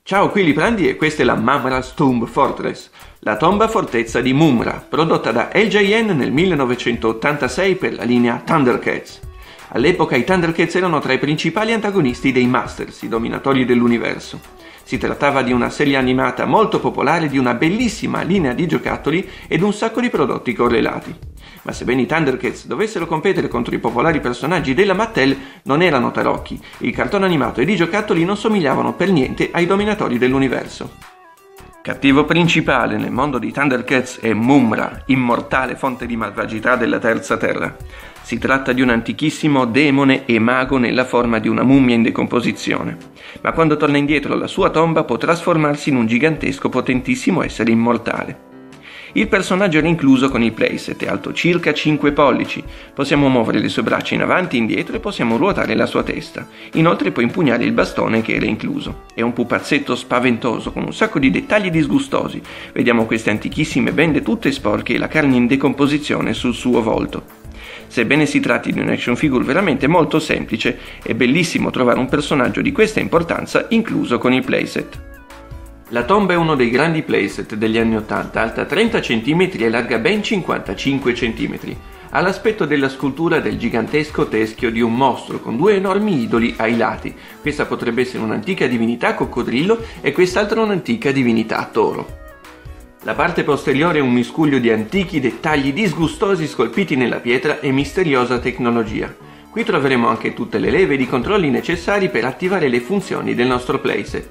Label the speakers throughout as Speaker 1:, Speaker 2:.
Speaker 1: Ciao, qui Liprandi e questa è la Mumra's Tomb Fortress, la tomba fortezza di Mumra, prodotta da LJN nel 1986 per la linea Thundercats. All'epoca i Thundercats erano tra i principali antagonisti dei Masters, i dominatori dell'universo. Si trattava di una serie animata molto popolare, di una bellissima linea di giocattoli ed un sacco di prodotti correlati. Ma sebbene i Thundercats dovessero competere contro i popolari personaggi della Mattel, non erano tarocchi. Il cartone animato ed i giocattoli non somigliavano per niente ai dominatori dell'universo. Cattivo principale nel mondo di Thundercats è Mumra, immortale fonte di malvagità della terza terra. Si tratta di un antichissimo demone e mago nella forma di una mummia in decomposizione, ma quando torna indietro alla sua tomba può trasformarsi in un gigantesco potentissimo essere immortale. Il personaggio era incluso con il playset, è alto circa 5 pollici, possiamo muovere le sue braccia in avanti e indietro e possiamo ruotare la sua testa. Inoltre può impugnare il bastone che era incluso. È un pupazzetto spaventoso con un sacco di dettagli disgustosi. Vediamo queste antichissime bende tutte sporche e la carne in decomposizione sul suo volto. Sebbene si tratti di un action figure veramente molto semplice, è bellissimo trovare un personaggio di questa importanza incluso con il playset. La tomba è uno dei grandi playset degli anni 80, alta 30 cm e larga ben 55 cm. Ha l'aspetto della scultura del gigantesco teschio di un mostro con due enormi idoli ai lati. Questa potrebbe essere un'antica divinità coccodrillo e quest'altra un'antica divinità toro. La parte posteriore è un miscuglio di antichi dettagli disgustosi scolpiti nella pietra e misteriosa tecnologia. Qui troveremo anche tutte le leve ed i controlli necessari per attivare le funzioni del nostro playset.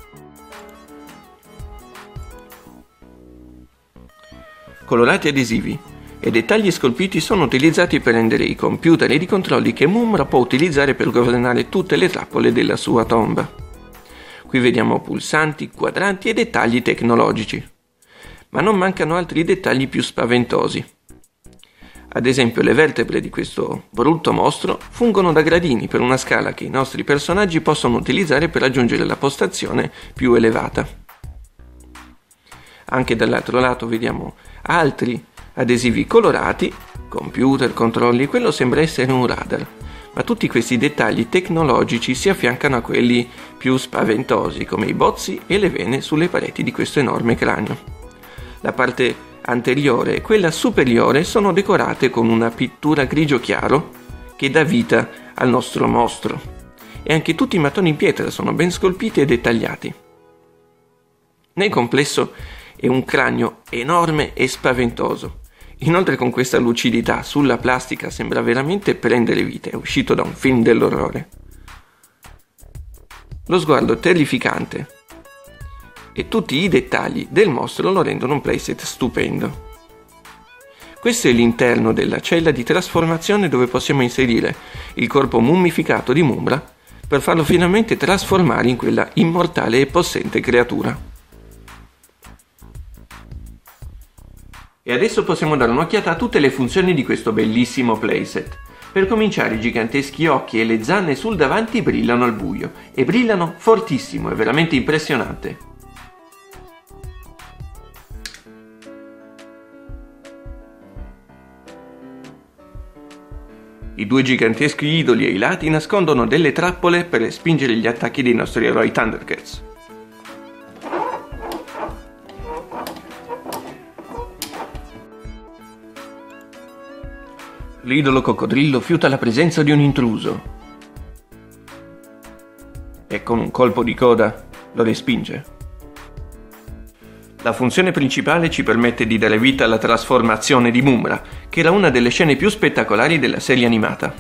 Speaker 1: Colorati adesivi e dettagli scolpiti sono utilizzati per rendere i computer ed i controlli che Mumra può utilizzare per governare tutte le trappole della sua tomba. Qui vediamo pulsanti, quadranti e dettagli tecnologici. Ma non mancano altri dettagli più spaventosi. Ad esempio le vertebre di questo brutto mostro fungono da gradini per una scala che i nostri personaggi possono utilizzare per raggiungere la postazione più elevata. Anche dall'altro lato vediamo altri adesivi colorati, computer, controlli, quello sembra essere un radar. Ma tutti questi dettagli tecnologici si affiancano a quelli più spaventosi, come i bozzi e le vene sulle pareti di questo enorme cranio. La parte anteriore e quella superiore sono decorate con una pittura grigio chiaro che dà vita al nostro mostro. E anche tutti i mattoni in pietra sono ben scolpiti e dettagliati. Nel complesso è un cranio enorme e spaventoso. Inoltre con questa lucidità sulla plastica sembra veramente prendere vita, è uscito da un film dell'orrore. Lo sguardo terrificante e tutti i dettagli del mostro lo rendono un playset stupendo. Questo è l'interno della cella di trasformazione dove possiamo inserire il corpo mummificato di Mumra per farlo finalmente trasformare in quella immortale e possente creatura. E adesso possiamo dare un'occhiata a tutte le funzioni di questo bellissimo playset. Per cominciare, i giganteschi occhi e le zanne sul davanti brillano al buio e brillano fortissimo, è veramente impressionante. I due giganteschi idoli ai lati nascondono delle trappole per respingere gli attacchi dei nostri eroi Thundercats. L'idolo coccodrillo fiuta la presenza di un intruso e con un colpo di coda lo respinge. La funzione principale ci permette di dare vita alla trasformazione di Mumra, che era una delle scene più spettacolari della serie animata.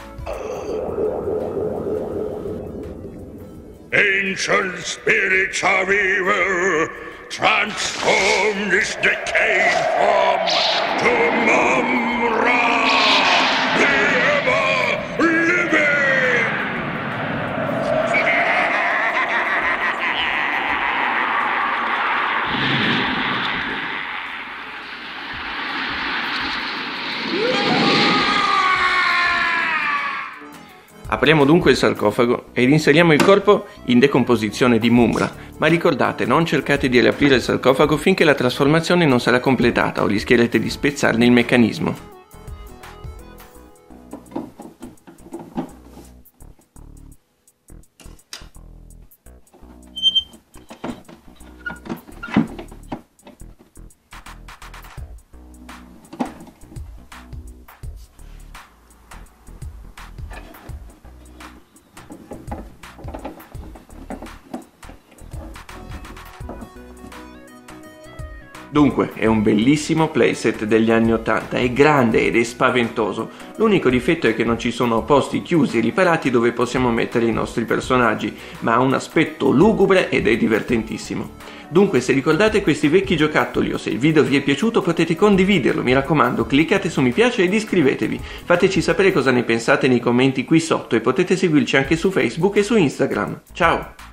Speaker 2: Ancient spirits of evil, transform this decayed form to Mumra, the ever-living!
Speaker 1: Apriamo dunque il sarcofago ed inseriamo il corpo in decomposizione di Mumra, ma ricordate, non cercate di riaprire il sarcofago finché la trasformazione non sarà completata o rischierete di spezzarne il meccanismo. Dunque, è un bellissimo playset degli anni 80, è grande ed è spaventoso. L'unico difetto è che non ci sono posti chiusi e riparati dove possiamo mettere i nostri personaggi, ma ha un aspetto lugubre ed è divertentissimo. Dunque, se ricordate questi vecchi giocattoli o se il video vi è piaciuto potete condividerlo, mi raccomando, cliccate su mi piace ed iscrivetevi. Fateci sapere cosa ne pensate nei commenti qui sotto e potete seguirci anche su Facebook e su Instagram. Ciao!